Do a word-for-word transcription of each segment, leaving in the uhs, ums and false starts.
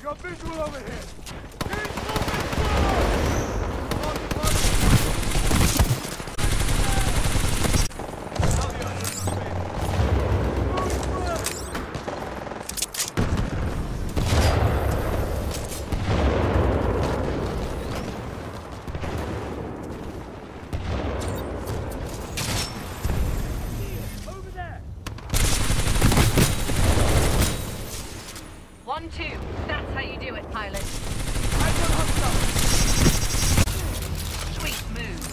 got visual over here! One, two. That's how you do it, pilot. Sweet move.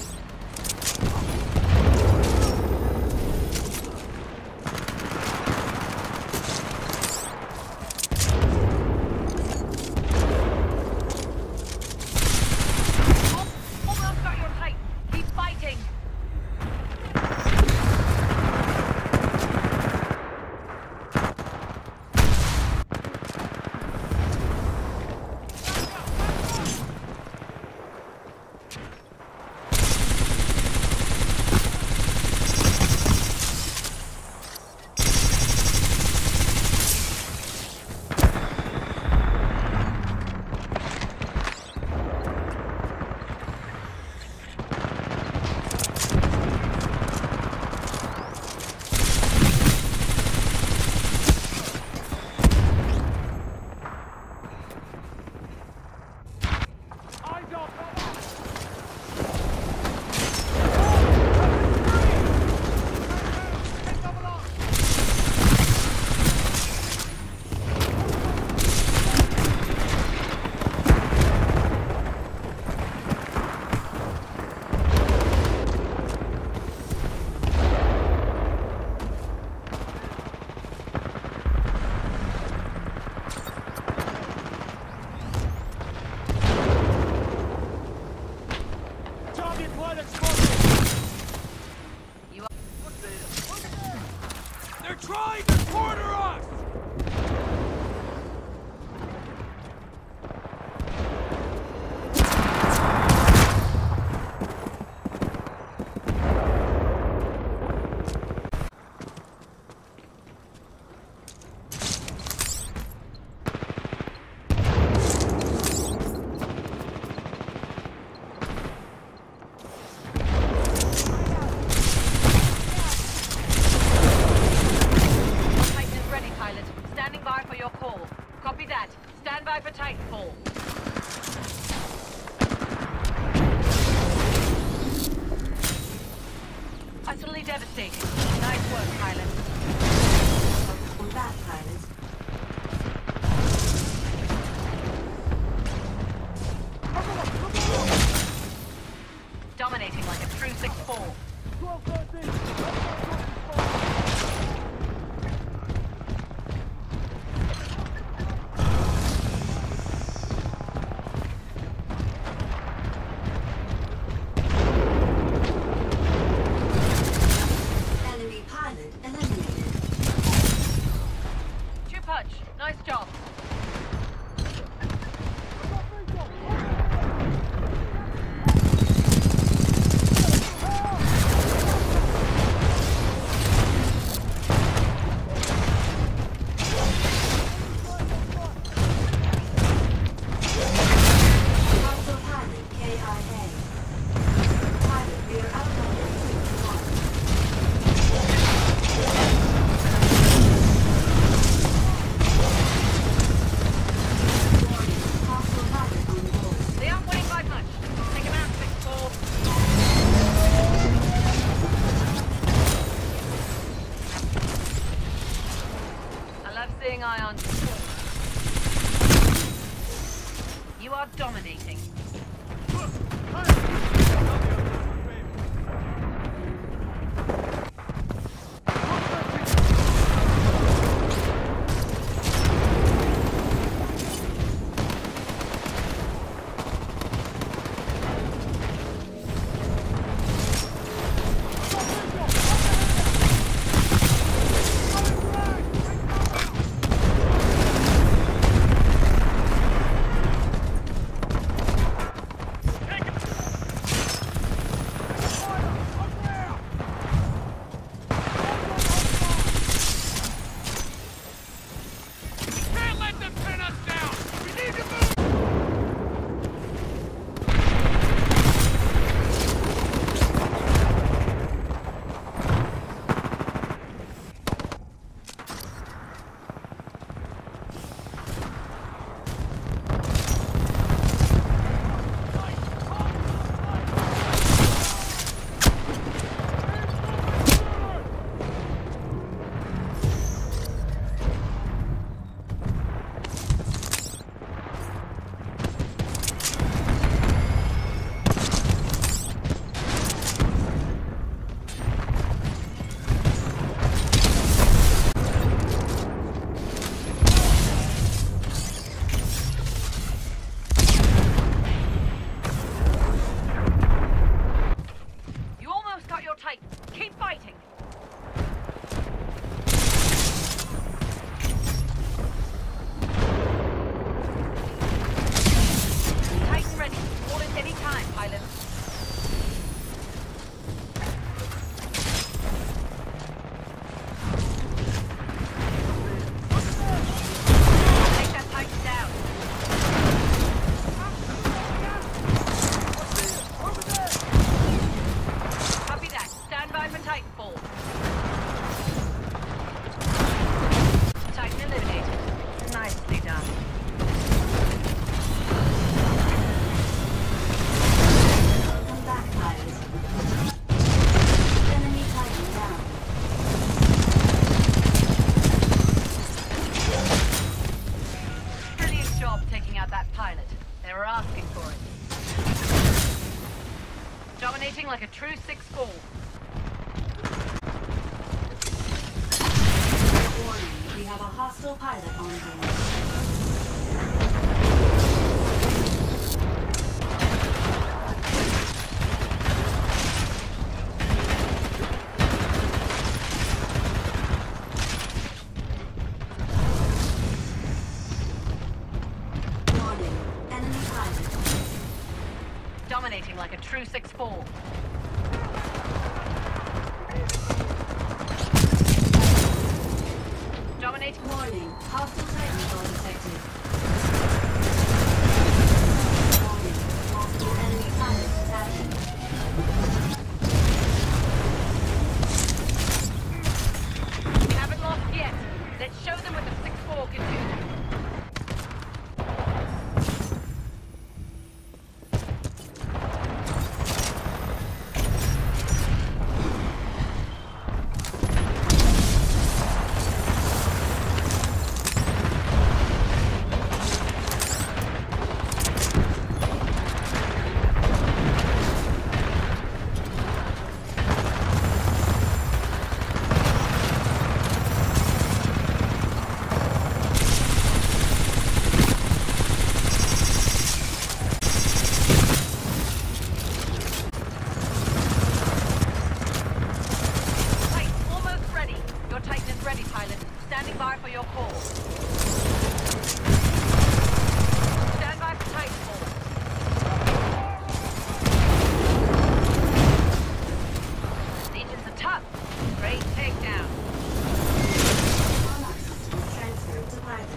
Almost got your tight. Keep fighting. They're trying to corner us! Copy that. Stand by for Titanfall. Utterly devastating. Nice work, pilot. On that, pilot. Dominating like a true six four. Nice job. Seeing ions. You are dominating. They were asking for it. Dominating like a true six four. Warning, we have a hostile pilot on board. Dominating like a true six four. Dominating. Warning, hostile Titans are detected. Warning, multiple enemy pilots attacking. We haven't lost yet. Let's show them what the six four can do. Standing by for your call. Stand by for Titanfall. Legions are tough. Great takedown. Monarch system transferred to private.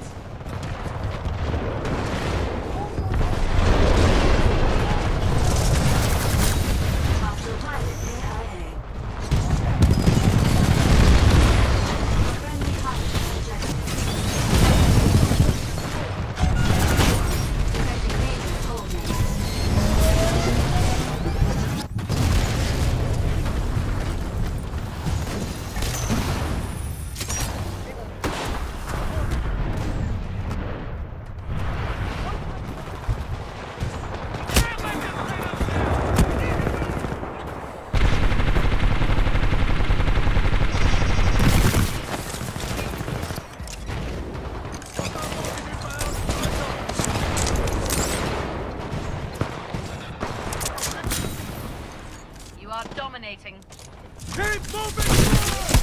Hostile pilot A I A. Friendly pilot ejected. Detecting major cold measures. You are dominating. Keep moving forward!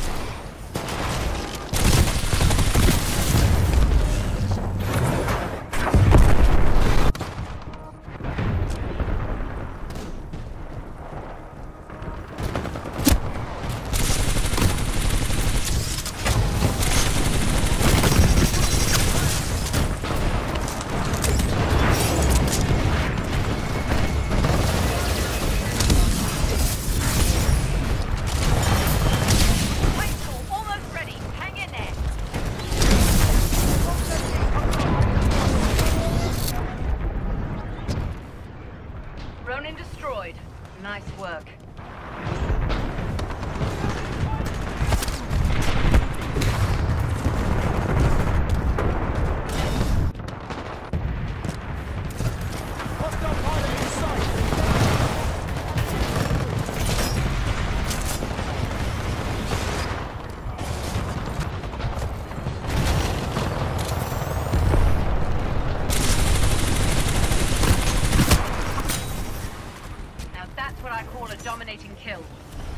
Titanfall almost ready. Hang in there. Ronin destroyed. Nice work. Hostile pilot in sight! Now that's what I call a dominating kill.